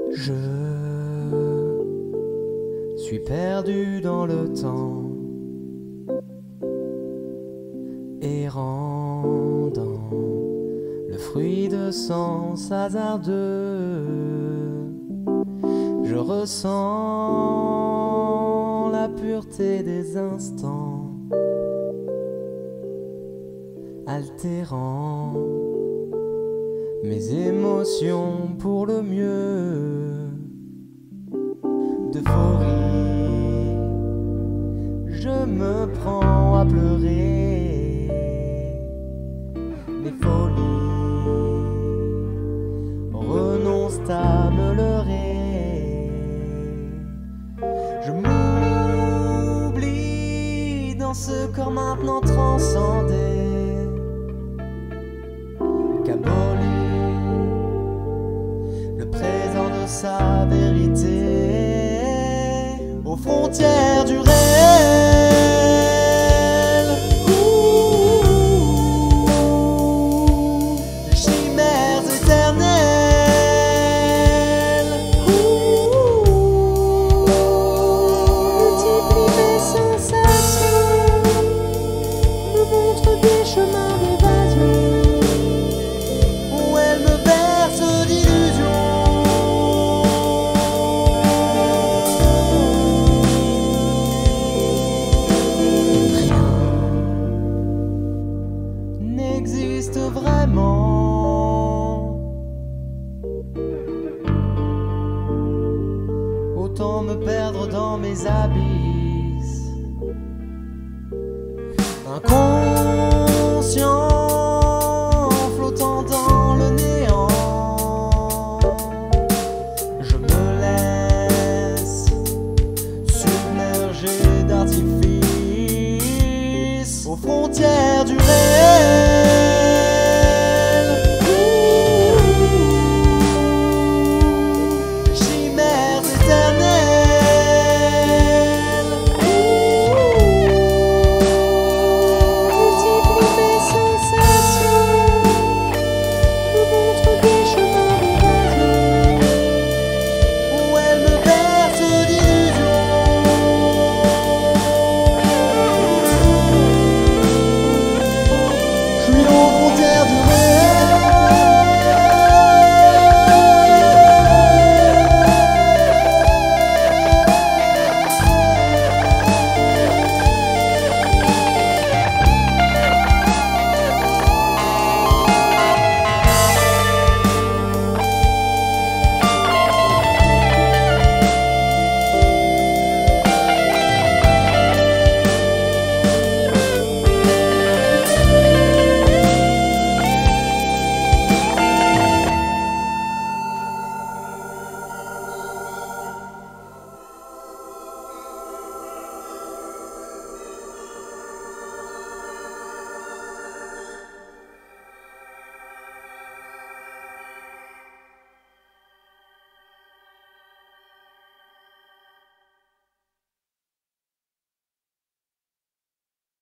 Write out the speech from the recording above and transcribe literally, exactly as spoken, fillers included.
Je suis perdu dans le temps, errant dans le fruit de sens hasardeux. Je ressens la pureté des instants, altérant mes émotions pour le mieux. D'euphorie, je me prends à pleurer. Mes folies renoncent à me leurrer. Je m'oublie dans ce corps maintenant transcendé, qu'aboli le présent de sa vérité aux frontières du réel. Ouh, des chimères éternelles. Ouh, Multiplie mes sensations, me montre des chemins d'évasion. où elle me berce d'illusions. N'existe vraiment. Autant me perdre dans mes habits.